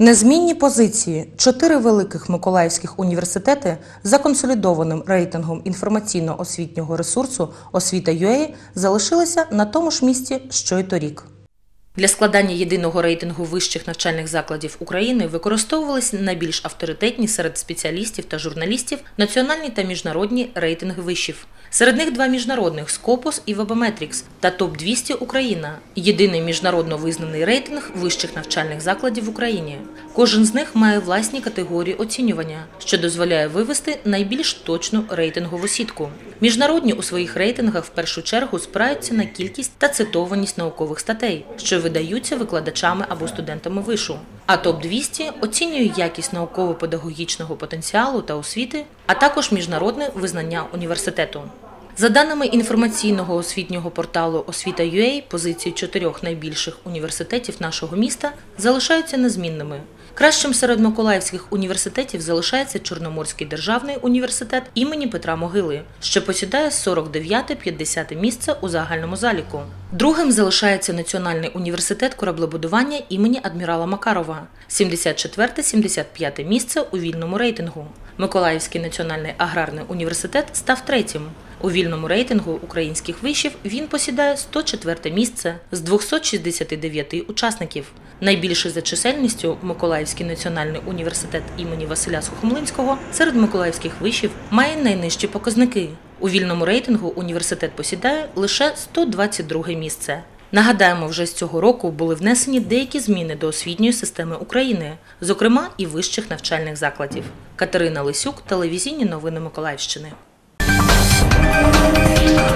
Незмінні позиції 4 великих миколаївських університети за консолідованим рейтингом інформаційно-освітнього ресурсу «Освіта.UA» залишилися на тому ж місці, що й торік. Для складання єдиного рейтингу вищих навчальних закладів України використовувалися найбільш авторитетні серед спеціалістів та журналістів національні та міжнародні рейтинги вишів. Серед них 2 міжнародних – Scopus і Webometrics та ТОП-200 Україна – єдиний міжнародно визнаний рейтинг вищих навчальних закладів в Україні. Кожен з них має власні категорії оцінювання, що дозволяє вивести найбільш точну рейтингову сітку. Міжнародні у своїх рейтингах в першу чергу спираються на кількість та цитованість наукових статей, що видаються викладачами або студентами вишу. А ТОП-200 оцінює якість науково-педагогічного потенціалу та освіти, а також міжнародне визнання університету. За даними інформаційного освітнього порталу «Освіта.UA», позиції 4 найбільших університетів нашого міста залишаються незмінними. Кращим серед миколаївських університетів залишається Чорноморський державний університет імені Петра Могили, що посідає 49-50 місце у загальному заліку. Другим залишається Національний університет кораблебудування імені адмірала Макарова, 74-75 місце у вільному рейтингу. Миколаївський національний аграрний університет став третім. У вільному рейтингу українських вишів він посідає 104 місце з 269 учасників. Найбільше за чисельністю Миколаївський національний університет імені Василя Сухомлинського серед миколаївських вишів має найнижчі показники. У вільному рейтингу університет посідає лише 122 місце. Нагадаємо, вже з цього року були внесені деякі зміни до освітньої системи України, зокрема і вищих навчальних закладів. Катерина Лисюк, телевізійні новини Миколаївщини.